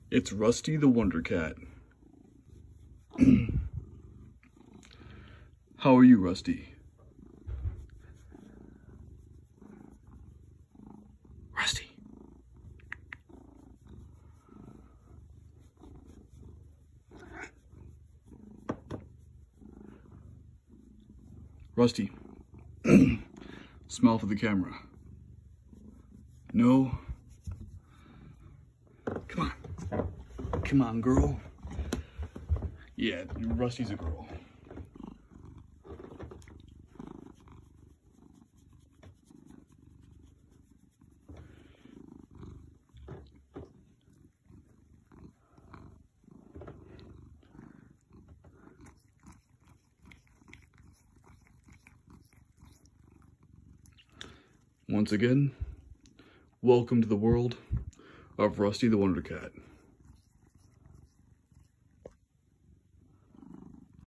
It's Rusty the Wonder Cat. How are you, Rusty? Rusty. Rusty. Smile for the camera. No. Come on. Come on, girl. Yeah, Rusty's a girl. Once again, welcome to the world of Rusty the Wonder Cat.